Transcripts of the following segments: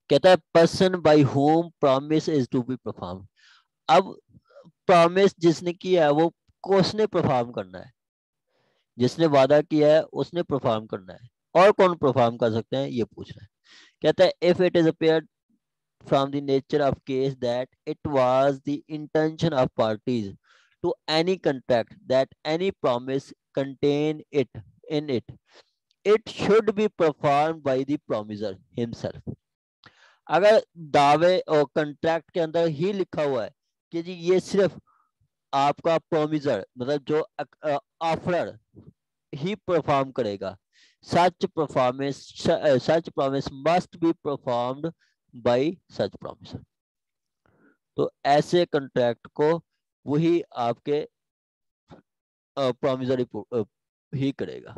कहता है person by whom promise is to be perform. अब प्रॉमिस जिसने किया है वो उसने परफॉर्म करना है, जिसने वादा किया है उसने परफॉर्म करना है। और कौन परफॉर्म कर सकते हैं ये पूछ रहा है। कहता है if it is appear from the nature of case that it was the intention of parties to any contract that any promise contain it in it, it should be performed by the promiser himself। अगर दावे और contract के अंदर ही लिखा हुआ है कि जी ये सिर्फ आपका प्रोमिजर मतलब जो ऑफरर ही परफॉर्म करेगा, such performance such promise must be performed by such promisor. तो ऐसे कंट्रैक्ट को वही आपके प्रोमिसरी ही करेगा।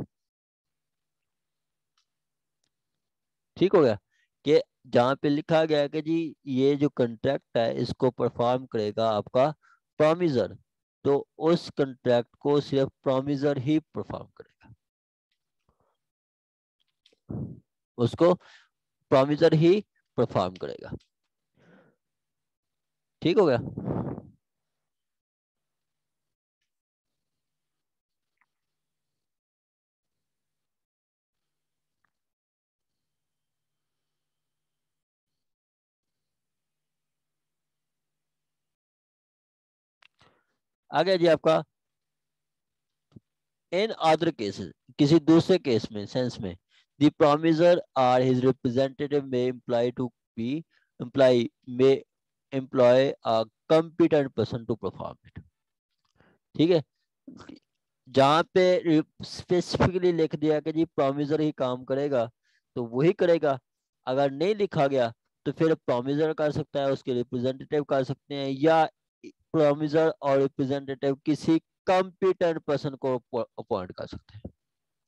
ठीक हो गया कि जहाँ पे लिखा गया है कि जी ये जो कंट्रैक्ट है इसको परफॉर्म करेगा आपका प्रोमिसर, तो उस कंट्रैक्ट को सिर्फ प्रोमिसर ही परफॉर्म करेगा, उसको प्रोमिसर ही परफॉर्म करेगा। ठीक हो गया। आगे जी आपका इन अदर केसेस, किसी दूसरे केस में सेंस में द प्रोमिसर और his representative may imply to be imply may employ a competent person to perform it. ठीक है, जहाँ पे स्पेसिफिकली लिख दिया कि जी प्रोमिसर ही काम करेगा तो वही करेगा। अगर नहीं लिखा गया तो फिर प्रोमिसर कर सकता है, उसके रिप्रेजेंटेटिव कर सकते हैं, या प्रोमिसर और रिप्रेजेंटेटिव किसी कॉम्पिटेंट पर्सन को अपॉइंट कर सकते हैं।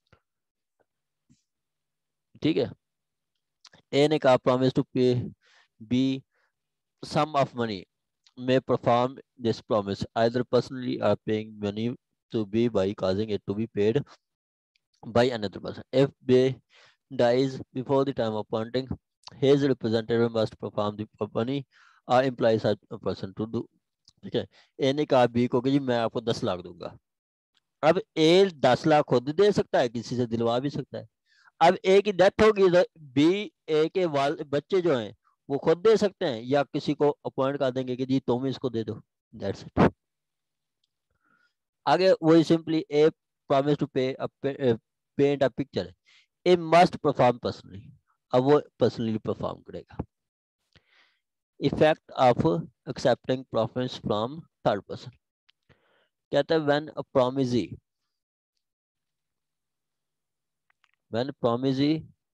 ठीक है, ए ने कहा promise to pay B sum of money may perform this promise either personally or paying money to be by causing it to be paid by another person. If they dies before the time of appointing, his representative must perform the money or employ such a person to do। ठीक है, A ने कहा B को कि जी मैं आपको 10 लाख दूंगा। अब ए 10 लाख खुद दे सकता है, किसी से दिलवा भी सकता है। अब ए की डेथ होगी तो बी ए के वाल बच्चे जो हैं वो खुद दे सकते हैं या किसी को अपॉइंट कर देंगे कि जी तुम इसको दे दो। That's it. आगे वही simply A promise to pay paint a picture, A must perform personally. अब वो पर्सनली परफॉर्म करेगा। Effect of accepting profits from third person. कहता है when promisee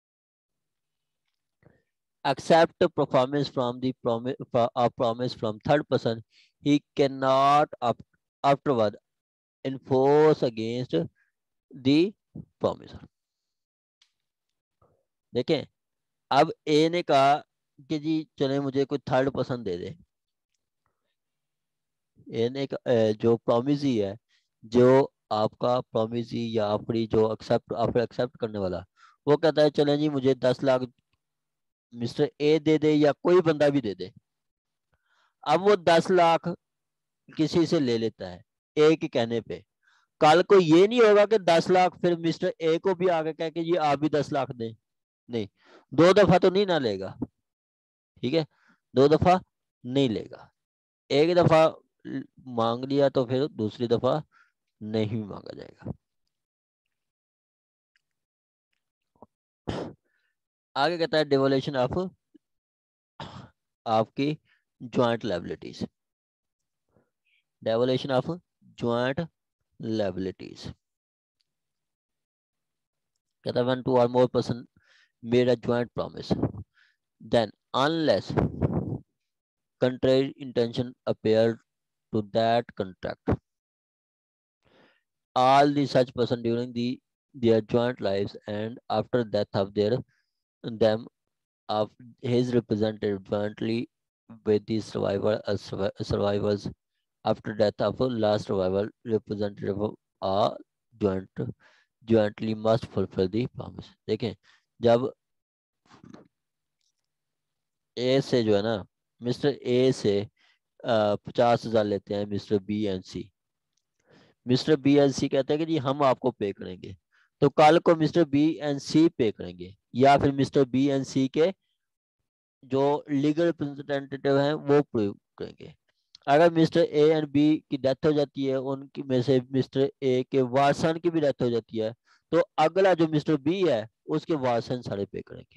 accept performance from the promise from third person, he cannot afterward enforce against the promiser। देखें, अब ए ने कहा कि जी चले मुझे कोई थर्ड पर्सन दे दे। ए ने जो प्रोमिसी है, जो आपका प्रोमिसी या आपकी जो एक्सेप्ट करने वाला, वो कहता है चले जी मुझे 10 लाख मिस्टर ए दे दे या कोई बंदा भी दे दे। अब वो 10 लाख किसी से ले लेता है ए के कहने पे। कल को ये नहीं होगा कि 10 लाख फिर मिस्टर ए को भी आगे कह के ये आप भी 10 लाख दें। नहीं, 2 दफा तो नहीं ना लेगा। ठीक है, 2 दफा नहीं लेगा। एक दफा मांग लिया तो फिर दूसरी दफा नहीं मांगा जाएगा। आगे कहता है डिवोल्यूशन ऑफ आपकी joint liabilities. Devolution of joint liabilities कहता है when two or more person made a joint promise, then unless contrary intention appeared to that contract, all the such person during their joint lives and after death of them of his representative jointly with the survivors after death of a last survival representative are joint jointly must fulfill the promise। देखें, जब ए से जो है ना, mister A से 50,000 लेते हैं mister B and C. Mister B and C कहते हैं कि जी हम आपको पे करेंगे, तो कल को मिस्टर बी एंड सी पे करेंगे, या फिर मिस्टर बी एंड सी के जो लीगल रिप्रेजेंटेटिव हैं वो प्रूव करेंगे। अगर मिस्टर ए एंड बी की डेथ हो जाती है, उनकी में से मिस्टर ए के वारसन की भी डेथ हो जाती है, तो अगला जो मिस्टर बी है उसके वारसन सारे पे करेंगे।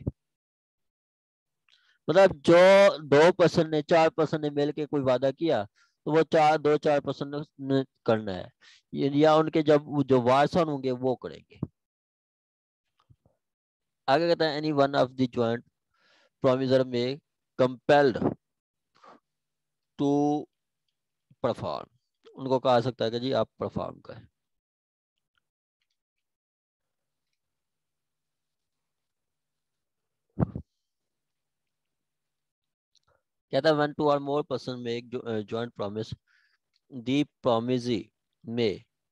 मतलब जो 2 पर्सन ने 4 पर्सन ने मिलके कोई वादा किया, तो वो 4 पर्सन ने करना है, या उनके जब जो वारसन होंगे वो करेंगे। आगे कहता है any one of the joint promisor may compelled to perform, उनको कहा सकता है कि जी आप परफॉर्म करें। कहता है वन टू और more person make joint promise, the promisee may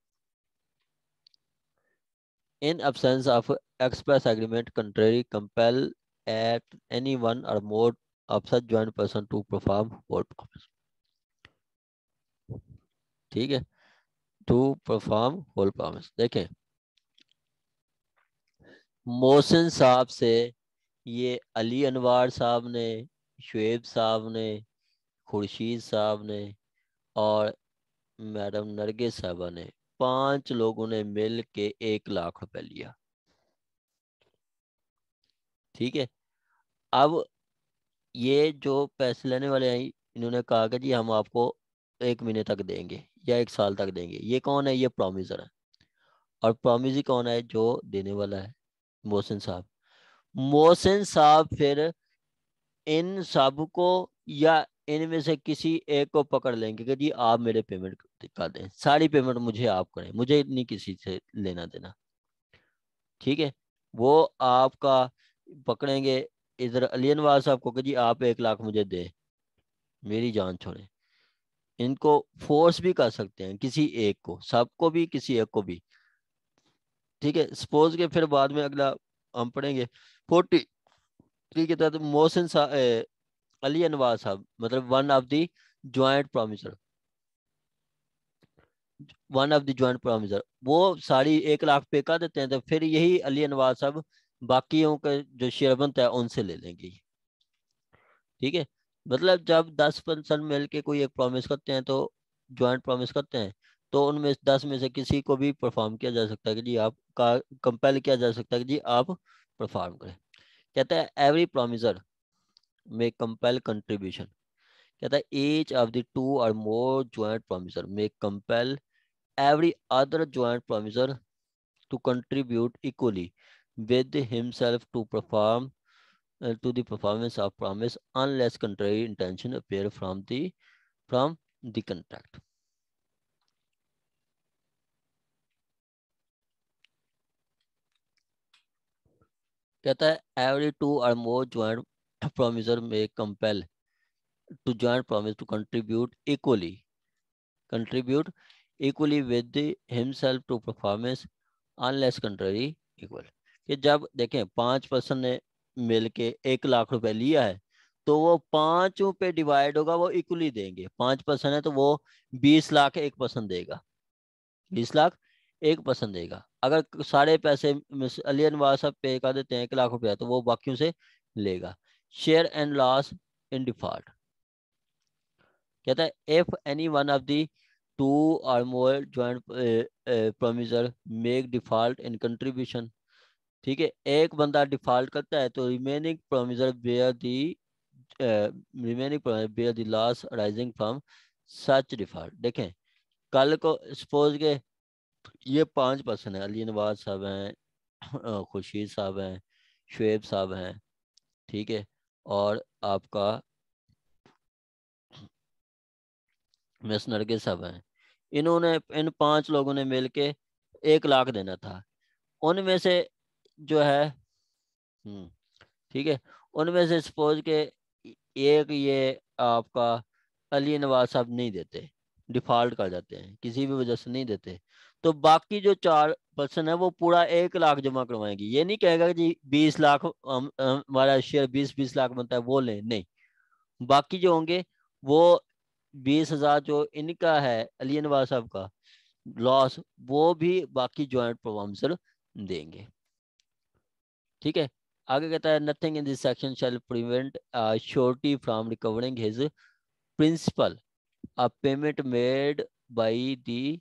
in absence of express agreement contrary compel at any one or more of such joint person to perform whole promise। ठीक है, to perform whole promise. देखें, मोहसिन साहब से ये अली अनवार साहब ने, शुएब साहब ने, खुर्शीद साहब ने और मैडम नरगिस साहबा ने, 5 लोगों ने मिल के 1 लाख रुपए लिया। ठीक है, अब ये जो पैसे लेने वाले हैं, इन्होंने कहा कि जी हम आपको 1 महीने तक देंगे या 1 साल तक देंगे। ये कौन है? ये प्रोमिसर है। और प्रोमिसरी कौन है? जो देने वाला है, मोहसिन साहब। मोहसिन साहब फिर इन सब को या इनमें से किसी एक को पकड़ लेंगे कि जी आप मेरे पेमेंट कर दें, सारी पेमेंट मुझे आप करें, मुझे नहीं किसी से लेना देना। ठीक है, वो आपका पकड़ेंगे इधर अली अनवार साहब को कि जी आप 1 लाख मुझे दें, मेरी जान छोड़े। इनको फोर्स भी कर सकते हैं, किसी एक को, सबको भी, किसी एक को भी। ठीक है, सपोज के फिर बाद में अगला हम पढ़ेंगे 43 के तहत मोहसिन अली अनवार साहब, मतलब one of the joint promisor, वो सारी 1 लाख पे कर देते हैं, तो फिर यही अली अनवार साहब बाकियों के जो शेयर बनता है उनसे ले लेंगे। ठीक है, मतलब जब 10 पर्सन मिल के कोई एक प्रॉमिस करते हैं, तो ज्वाइंट प्रॉमिस करते हैं, तो उनमें 10 में से किसी को भी परफॉर्म किया जा सकता है कि जी आप का कंपेल किया जा सकता है कि जी आप परफॉर्म करें। कहता है every promisor may compel contribution. कहता है ईच ऑफ द टू और more joint promisor may compel every other joint promiser to contribute equally with himself to perform to the performance of promise unless contrary intention appear from the contract। कहता है every two or more joint promiser may compel to joint promise to contribute equally with himself to performance unless contrary equal। कि जब देखें 5 person ने मिल के 1 लाख रुपए लिया है, तो वो पांचों पे डिवाइड होगा, वो इक्वली देंगे। 5 पर्सन है तो वो 20 लाख 1 पर्सन देगा, 20 लाख 1 पर्सन देगा। अगर सारे पैसे अली अनवार साहब पे कर देते हैं 1 लाख रुपया, तो वो बाकियों से लेगा। Share and loss in default. कहता है if any one of the two और more joint promisor make default in contribution. ठीक है, एक बंदा डिफॉल्ट करता है तो remaining promisor bear the loss arising from such default. देखें, कल को सपोज के ये 5 पर्सन है, अली नवाज साहब हैं, खुर्शीद साहब हैं, शुएब साहब हैं, ठीक है, और आपका मिस नरगिस साहब हैं। इन्होंने, इन 5 लोगों ने मिलके 1 लाख देना था। उनमें से जो है ठीक है, उनमें से सपोज के एक ये आपका अली नवाज साहब नहीं देते, डिफॉल्ट कर जाते हैं, किसी भी वजह से नहीं देते, तो बाकी जो 4 पर्सन है वो पूरा 1 लाख जमा करवाएंगे। ये नहीं कहेगा कि जी 20 लाख हमारा शेयर 20-20 लाख बनता है वो लें, नहीं, बाकी जो होंगे वो 20,000 जो इनका है अली नवाज साहब का लॉस, वो भी बाकी ज्वाइंट परफॉर्मेंसर देंगे। ठीक है। आगे कहता है nothing in this section shall prevent surety from recovering his principal a payment made by the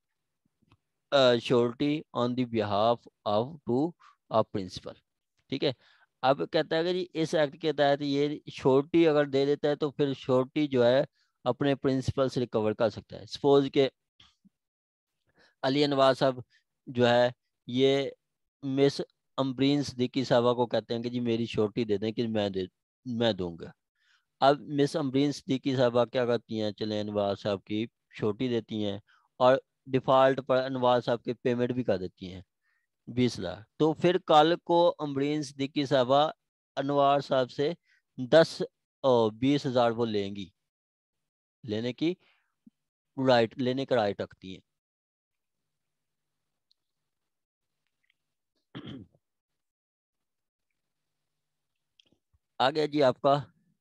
surety on the behalf of to a principal. ठीक है। अब कहता है कि जी इस एक्ट के तहत ये श्योरिटी अगर दे देता है तो फिर श्योरिटी जो है अपने प्रिंसिपल से रिकवर कर सकता है। सपोज के अली नवाज साहब जो है ये मिस अम्बरीन सिद्दीकी साहबा को कहते हैं कि जी मेरी श्योरिटी दे दें कि मैं दूंगा। अब मिस अम्बरीन सिद्दीकी साहबा क्या करती हैं, चले नवाज साहब की श्योरिटी देती हैं और डिफॉल्ट पर नवाज साहब की पेमेंट भी कर देती हैं 20 लाख। तो फिर कल को अम्बरीन सिद्दीकी साहबा अनवार साहब से 20,000 वो लेंगी, लेने की लेने का राइट रखती हैं। आ गया जी आपका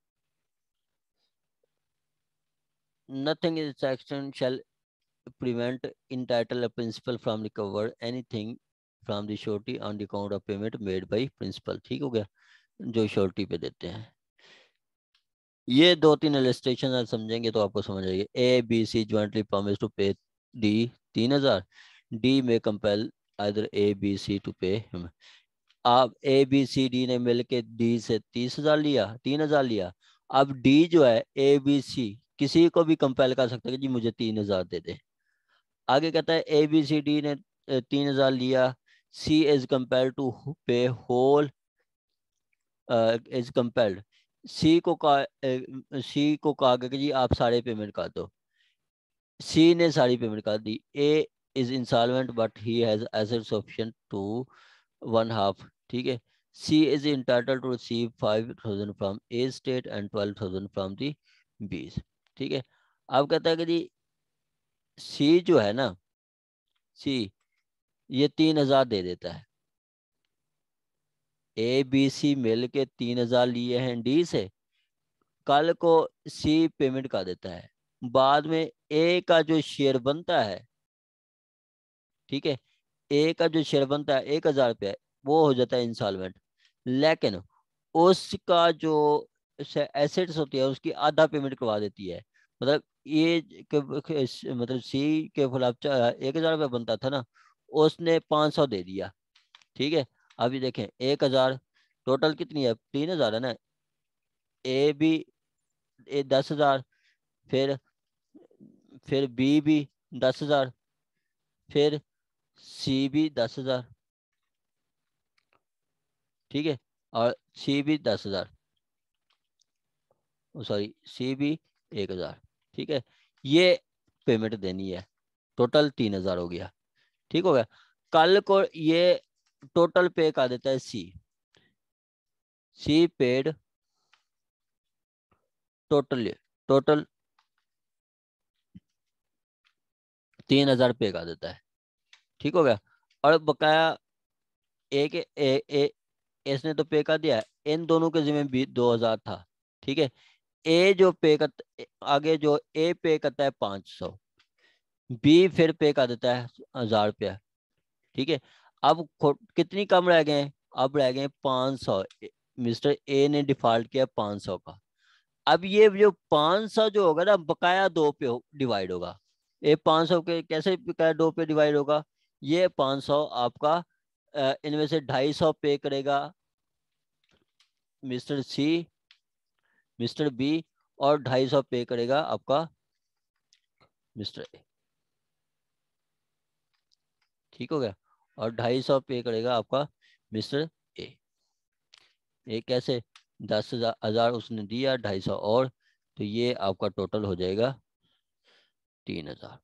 nothing in section shall prevent entitle a principal from recover anything from the surety on the account of payment made by principal। ठीक हो गया, जो श्योरिटी पे देते हैं। ये 2-3 इलस्ट्रेशन आप समझेंगे तो आपको समझ आएगी। A B C jointly promise to pay D 3,000, D may compel either A B C to pay. आप ए बी सी डी ने मिलके डी से 30,000 लिया, 3,000 लिया। अब डी जो है ए बी सी किसी को भी कंपेल कर सकता है कि जी मुझे 3,000 दे दे। आगे कहता है ए बी सी डी ने 3,000 लिया, C is compelled to pay whole, is compelled C को कहा गया कि जी आप सारे पेमेंट कर दो। सी ने सारी पेमेंट कर दी। A is insolvent but he has asset sufficient to 1/2। ठीक है। C is entitled to receive 5,000 from A estate and 12,000 from the B's. ठीक है। अब कहता है कि जी सी जो है ना, सी ये 3,000 दे देता है। ए बी सी मिल के 3,000 लिए हैं डी से, कल को सी पेमेंट कर देता है। बाद में ए का जो शेयर बनता है, ठीक है, ए का जो शेयर बनता है 1,000 रुपया, वो हो जाता है इंस्टॉलमेंट। लेकिन उसका जो एसेट्स होती है उसकी आधा पेमेंट करवा देती है। मतलब ये मतलब सी के खिलाफ 1,000 रुपया बनता था ना, उसने 500 दे दिया। ठीक है। अभी देखें 1,000 टोटल कितनी है, 3,000 है ना। ए भी 10,000, फिर बी भी 10,000, फिर सी भी 10,000। ठीक है। और सी भी 10,000, सॉरी सी भी 1,000। ठीक है। ये पेमेंट देनी है, टोटल 3,000 हो गया। ठीक हो गया। कल को ये टोटल पे कर देता है सी। सी पेड टोटल 3,000 पे कर देता है। ठीक हो गया। और बकाया ए के इसने तो पे कर दिया, इन दोनों के जिम्मे भी 2,000 था। ठीक है। ए जो पे कर आगे जो ए पे करता है 500, बी फिर पे कर देता है 1,000 रुपया। ठीक है। अब कितनी कम रह गए, अब रह गए 500। मिस्टर ए ने डिफॉल्ट किया 500 का। अब ये जो 500 जो होगा ना बकाया 2 पे डिवाइड होगा। ये 500 के कैसे बकाया 2 पे डिवाइड होगा, ये 500 आपका इनमें से 250 पे करेगा मिस्टर सी, मिस्टर बी, और 250 पे करेगा आपका मिस्टर ए। ठीक हो गया। और 250 पे करेगा आपका मिस्टर ए। ये कैसे, 10,000 उसने दिया, 250 और, तो ये आपका टोटल हो जाएगा 3,000।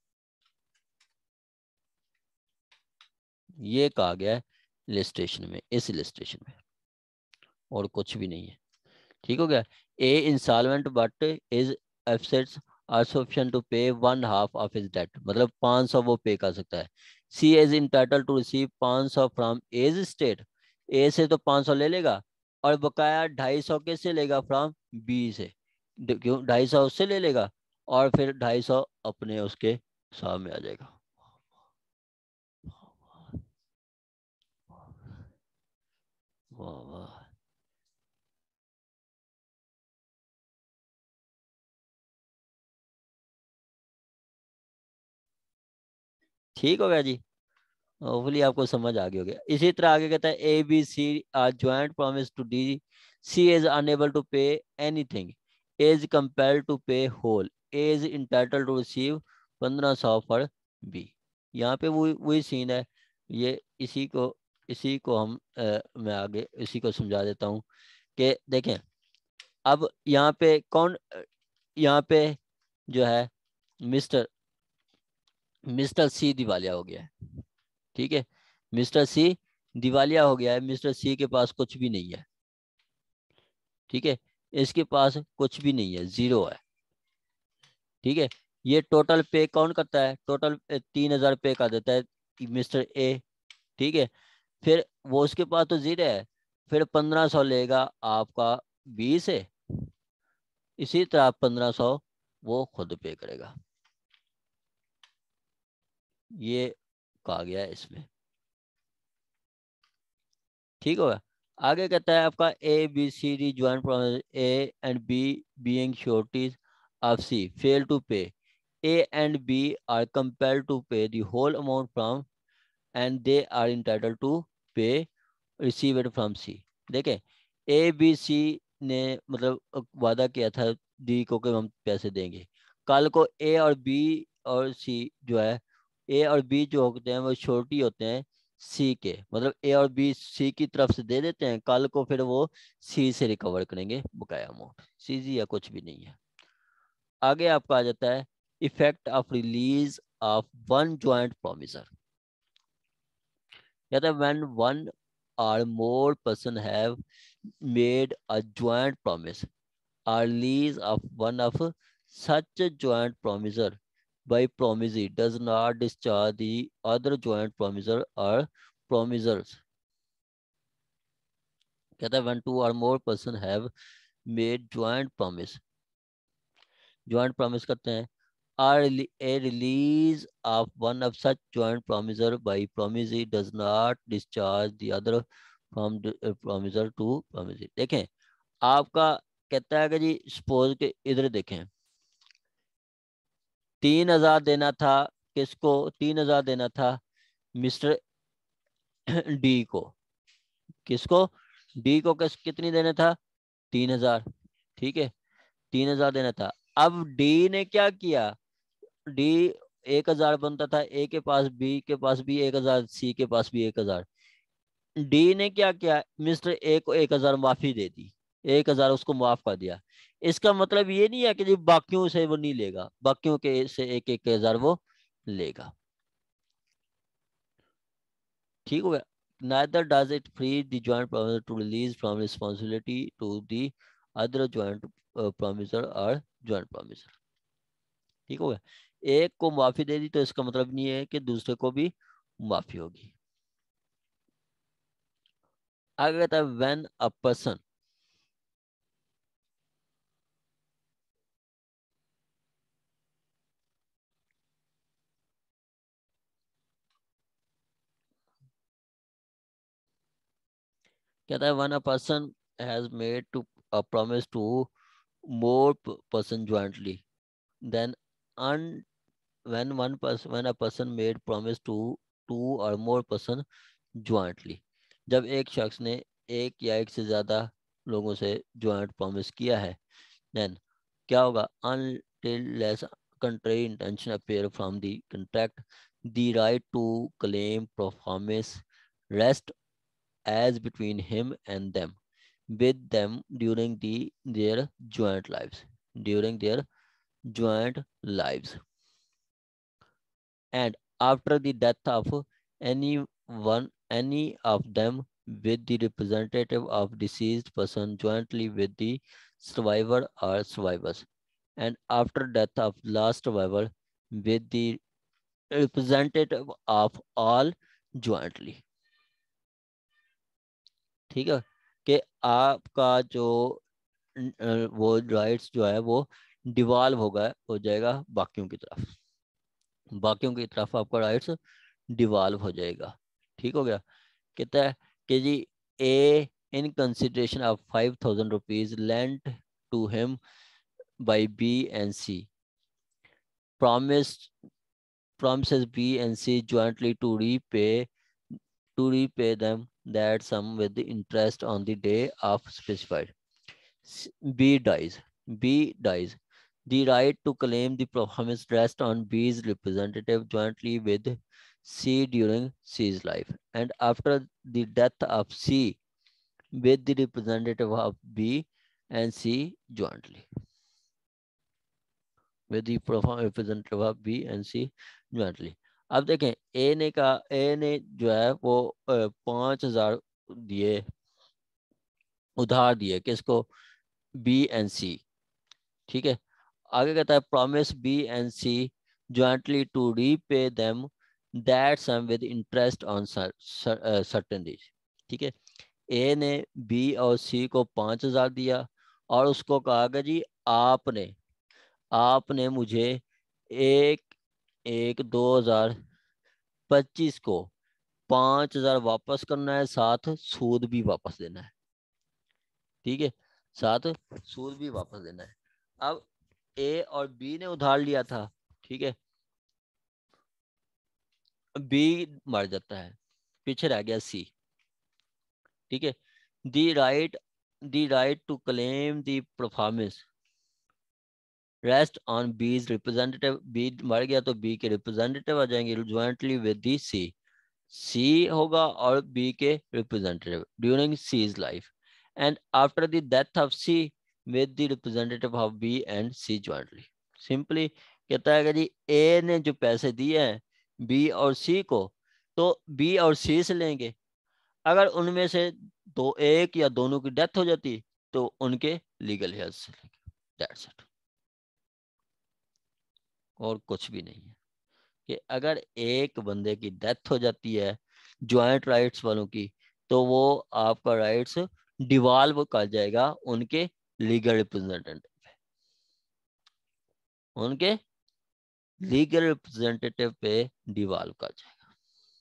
ये कहा गया है इलस्ट्रेशन में, इस इलस्ट्रेशन में, और कुछ भी नहीं है। ठीक हो गया। A instalment but is assets are sufficient to pay 1/2 of his date, मतलब 500 वो पे कर सकता है। C is entitled to receive 500 from A's estate, A से तो 500 ले लेगा, और बकाया 250 कैसे लेगा फ्रॉम बी से, क्यों 250 उससे ले लेगा और फिर 250 अपने उसके सामने आ जाएगा। वाह वाह, ठीक हो गया जी। होपफुली आपको समझ आ गया होगा। इसी तरह आगे कहता है A B C are joint promise to D, C is unable to pay anything, A is compelled to pay whole, A is entitled to receive 1500 for B. यहाँ पे वही वही सीन है। ये इसी को हम मैं आगे इसी को समझा देता हूँ कि देखें। अब यहाँ पे कौन यहाँ पे जो है मिस्टर मिस्टर सी दिवालिया हो गया है। ठीक है, मिस्टर सी दिवालिया हो गया है, मिस्टर सी के पास कुछ भी नहीं है। ठीक है, इसके पास कुछ भी नहीं है, जीरो है। ठीक है, ये टोटल पे कौन करता है, टोटल 3000 पे कर देता है मिस्टर ए। ठीक है, फिर वो उसके पास तो जीरो है, फिर 1500 लेगा आपका 20 है, इसी तरह 1500 वो खुद पे करेगा। ये कहा गया है इसमें। ठीक होगा। आगे कहता है आपका A B C D joint promise, A and B being sureties of C fail to pay, A and B are compelled to pay the whole amount from and they are entitled to pay receive it from C. देखें, A B सी ने मतलब वादा किया था D को कि हम पैसे देंगे। कल को ए और बी और सी जो है, ए और बी जो होते हैं वो छोटी होते हैं सी के, मतलब ए और बी सी की तरफ से दे देते हैं, कल को फिर वो सी से रिकवर करेंगे बकाया अमाउंट। सीजी या कुछ भी नहीं है। आगे आपका आ जाता है effect of release of one joint promisor. कहता है when one or more person have made a joint promise or release of one of such a joint promiser by promisee does not discharge the other joint promiser or promisers। कहता है when two or more person have made joint promise करते हैं, or a release of one of such joint promiser by promisee does not discharge the other from the promiser to promisee। देखें, आपका कहता है कि जी suppose के इधर देखें, 3000 देना था, किसको 3000 देना था, मिस्टर डी को। किसको, डी को कितनी देना था, 3000। ठीक है, 3000 देना था। अब डी ने क्या किया, डी 1000 बनता था, ए के पास बी के पास भी 1000, सी के पास भी 1000। डी ने क्या किया, मिस्टर ए को 1000 माफी दे दी, 1000 उसको माफ कर दिया। इसका मतलब ये नहीं है कि जी बाकियों से वो नहीं लेगा, बाकियों के से एक एक हजार वो लेगा। ठीक हो गया। neither does it free the joint promisor to release from responsibility to the other joint promisor or joint promisor। ठीक हो गया, एक को माफी दे दी तो इसका मतलब नहीं है कि दूसरे को भी माफी होगी। आगे कहता है व्हेन अ पर्सन, कहता है when a person has made to a promise to more person jointly then un when a person made promise to two or more person jointly। जब एक शख्स ने एक या एक से ज्यादा लोगों से ज्वाइंट प्रॉमिस किया है, then क्या होगा, until less contrary intention appear from the contract, the right to claim promise rest as between him and them with them their joint lives during their joint lives and after the death of any of them with the representative of deceased person jointly with the survivor or survivors and after death of last survivor with the representative of all jointly। ठीक है, कि आपका जो वो rights जो है वो devolve हो जाएगा बाकियों की तरफ, बाकियों की तरफ आपका राइट्स डिवॉल्व हो जाएगा। ठीक हो गया। कहता है कि जी A in consideration of 5,000 rupees lent to him by B and C promised promises B and C jointly to repay them that sum with the interest on the day of specified. B dies. B dies. The right to claim the promise rests on B's representative jointly with C during C's life, and after the death of C, with the representative of B and C jointly. With the representative of B and C jointly. अब देखें ए ने जो है वो 5,000 दिए, उधार दिए किसको, बी एंड सी। ठीक है। आगे कहता है promise B and C jointly to repay them that sum with interest on certain days। ठीक है। ए ने बी और सी को 5,000 दिया और उसको कहा कि जी आपने मुझे एक 2025 को 5,000 वापस करना है, साथ सूद भी वापस देना है। ठीक है, साथ सूद भी वापस देना है। अब ए और बी ने उधार लिया था। ठीक है, बी मर जाता है, पीछे रह गया सी। ठीक है, the right to claim the performance rest on B's representative. B मर गया तो बी के रिप्रेजेंटेटिव आ जाएंगे ज्वाइंटली विद दी सी होगा और बी के representative during C's life, and after the death of C with the representative of B and C jointly. Simply कहता है कि जी ए ने जो पैसे दिए हैं बी और सी को, तो बी और सी से लेंगे। अगर उनमें से दो एक या दोनों की डेथ हो जाती तो उनके लीगल हेयर से लेंगे। दैट्स इट, और कुछ भी नहीं है। कि अगर एक बंदे की डेथ हो जाती है ज्वाइंट राइट्स वालों की, तो वो आपका राइट्स डिवॉल्व कर जाएगा उनके लीगल रिप्रेजेंटेटिव पे, उनके लीगल रिप्रेजेंटेटिव पे डिवॉल्व कर जाएगा।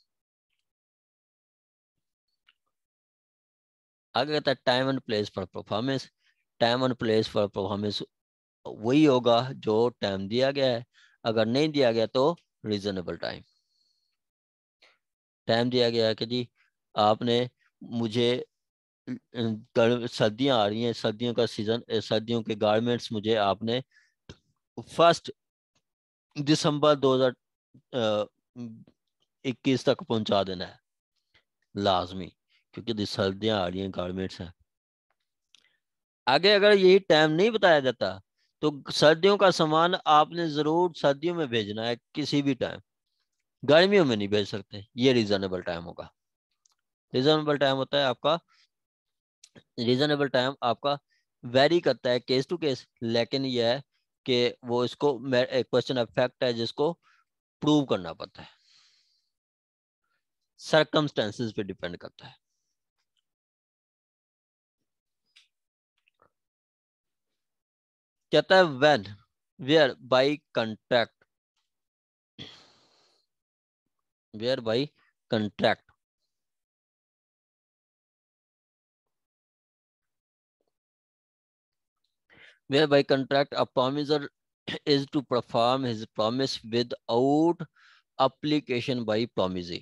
आगे कहता है time and place for performance. Time and place for performance वही होगा जो टाइम दिया गया है, अगर नहीं दिया गया तो रीजनेबल टाइम। टाइम दिया गया है कि जी आपने मुझे सर्दियां आ रही हैं, सर्दियों का सीजन, सर्दियों के गारमेंट्स मुझे आपने 1 दिसंबर 2021 तक पहुंचा देना है लाजमी, क्योंकि सर्दियां आ रही हैं, गारमेंट्स हैं। आगे अगर यही टाइम नहीं बताया जाता तो सर्दियों का सामान आपने जरूर सर्दियों में भेजना है, किसी भी टाइम, गर्मियों में नहीं भेज सकते। ये रीजनेबल टाइम होगा। रीजनेबल टाइम होता है आपका, रीजनेबल टाइम आपका वेरी करता है केस टू केस, लेकिन यह है कि वो इसको क्वेश्चन ऑफ फैक्ट है जिसको प्रूव करना पड़ता है, सरकमस्टेंसेस पे डिपेंड करता है। कहता है when whereby contract, whereby contract whereby contract a promiser is to perform his promise without application by promisee।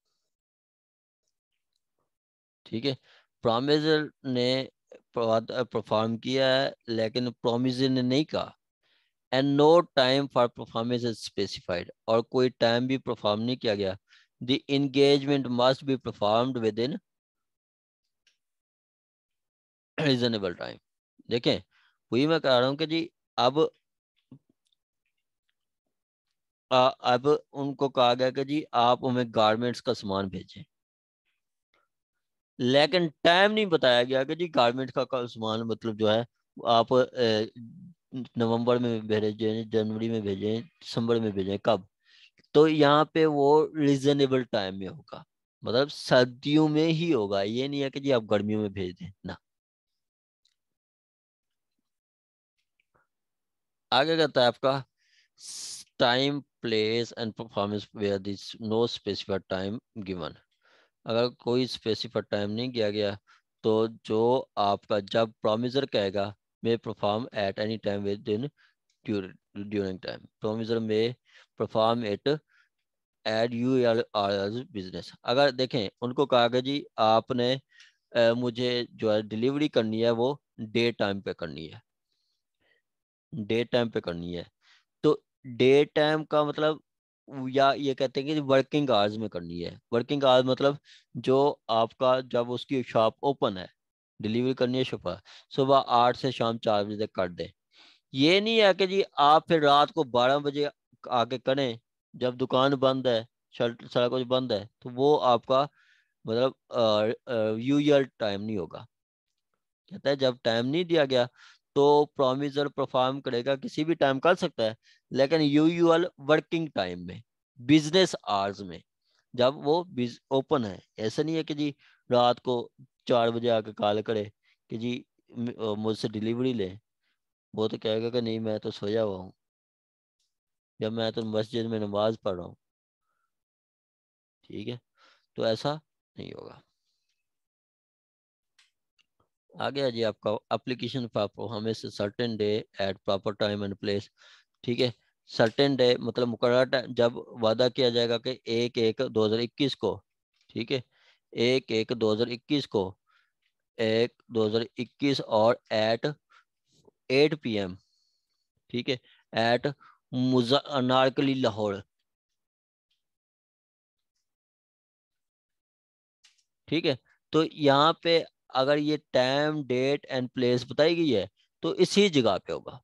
ठीक है, promiser ने परफॉर्म किया है लेकिन promisee ने नहीं कहा, and no time for performance is specified, और कोई टाइम भी परफॉर्म नहीं किया गया। The engagement must be performed within reasonable time. देखें, वही मैं कह रहा हूँ कि जी अब अब उनको कहा गया कि जी आप हमें गारमेंट्स का सामान भेजें, लेकिन टाइम नहीं बताया गया कि जी गारमेंट्स का सामान मतलब जो है आप नवंबर में भेजें, जनवरी में भेजें, दिसंबर में भेजें, कब। तो यहाँ पे वो रीजनेबल टाइम में होगा, मतलब सर्दियों में ही होगा। ये नहीं है कि जी आप गर्मियों में भेज दें ना। आगे कहता है आपका time place and performance where this no specified time given. अगर कोई स्पेसिफाइड टाइम नहीं किया गया तो जो आपका जब प्रोमिसर कहेगा may perform at any time within during time, promisor may perform at ad you business. अगर देखें उनको कहा गया जी आपने मुझे जो है डिलीवरी करनी है वो डे टाइम पे करनी है, डे टाइम पे करनी है। तो डे टाइम का मतलब, या ये कहते हैं कि वर्किंग आवर्स में करनी है। वर्किंग आवर्स मतलब जो आपका जब उसकी शॉप ओपन है, डिलीवरी करनी है सुबह, सुबह 8 से शाम 4 बजे तक कर दें। ये नहीं है कि जी आप फिर रात को 12 बजे आके करें जब दुकान बंद है, शर्ट सारा कुछ बंद है, तो वो आपका मतलब यूजुअल टाइम नहीं होगा। कहता है जब टाइम नहीं दिया गया तो प्रोमिसर परफॉर्म करेगा, किसी भी टाइम कर सकता है, लेकिन यूजुअल वर्किंग टाइम में, बिजनेस आवर्स में, जब वो ओपन है। ऐसा नहीं है कि जी रात को 4 बजे आके कॉल करे कि जी मुझसे डिलीवरी ले। वो तो कहेगा कि नहीं मैं तो सोया हुआ हूँ, या मैं तो मस्जिद में नमाज पढ़ रहा हूँ। ठीक है, तो ऐसा नहीं होगा। आ गया जी आपका application for performance certain day at proper time and place. ठीक है, सर्टेन डे मतलब मुकर्रर टाइम, जब वादा किया जाएगा कि 1/1/2021 को, ठीक है, 1/1/2021 को, 1/2021 और एट 8 PM, ठीक है, एट अनारकली लाहौर। ठीक है, तो यहाँ पे अगर ये टाइम डेट एंड प्लेस बताई गई है तो इसी जगह पे होगा।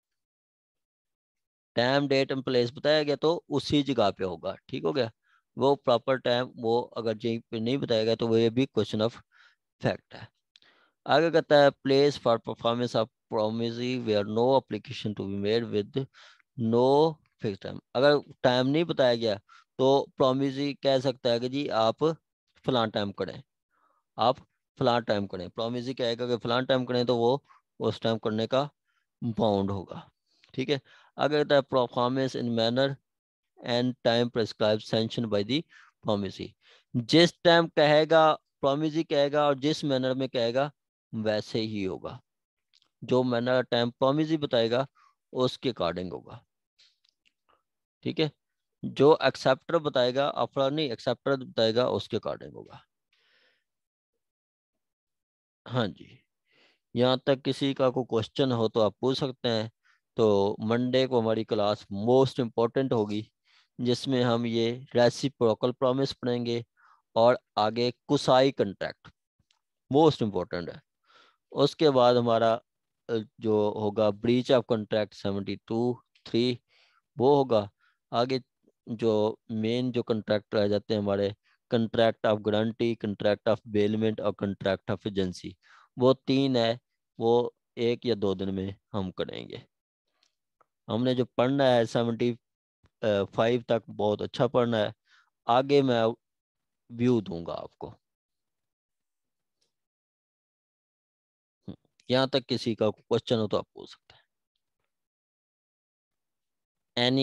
टाइम डेट एंड प्लेस बताया गया तो उसी जगह पे होगा। ठीक हो गया। वो प्रॉपर टाइम वो अगर यहीं पे नहीं बताया गया तो वो ये भी क्वेश्चन ऑफ फैक्ट है। आगे कहता है place for performance of promisee where no application to be made with no fix time. अगर टाइम नहीं बताया गया तो प्रोमिसी कह सकता है कि जी आप फलां टाइम करें, आप फलां टाइम करें। प्रोमिस ही कहेगा कि फलां टाइम करें तो वो उस टाइम करने का बाउंड होगा। ठीक है, अगर कहता है performance in manner and time prescribe sanction by the promisee, जिस टाइम कहेगा प्रोमिस ही कहेगा और जिस मैनर में कहेगा वैसे ही होगा। जो मैनर टाइम प्रोमिस ही बताएगा उसके अकॉर्डिंग होगा। ठीक है, जो एक्सेप्टर बताएगा, अफरा नहीं एक्सेप्टर बताएगा, उसके अकॉर्डिंग होगा। हाँ जी, यहाँ तक किसी का कोई क्वेश्चन हो तो आप पूछ सकते हैं। तो मंडे को हमारी क्लास मोस्ट इम्पोर्टेंट होगी, जिसमें हम ये रेसिप्रोकल प्रॉमिस पढ़ेंगे और आगे कुसाई कंट्रैक्ट मोस्ट इम्पोर्टेंट है। उसके बाद हमारा जो होगा ब्रीच ऑफ कॉन्ट्रैक्ट 72(3) वो होगा। आगे जो मेन जो कंट्रैक्ट रह जाते हैं हमारे, contract of guarantee, contract of bailment और कंट्रैक्ट ऑफ एजेंसी, वो 3 है। वो 1 या 2 दिन में हम करेंगे। हमने जो पढ़ना है 75 तक बहुत अच्छा पढ़ना है। आगे मैं व्यू दूंगा आपको। यहाँ तक किसी का क्वेश्चन हो तो आप पूछ सकते हैं। एनी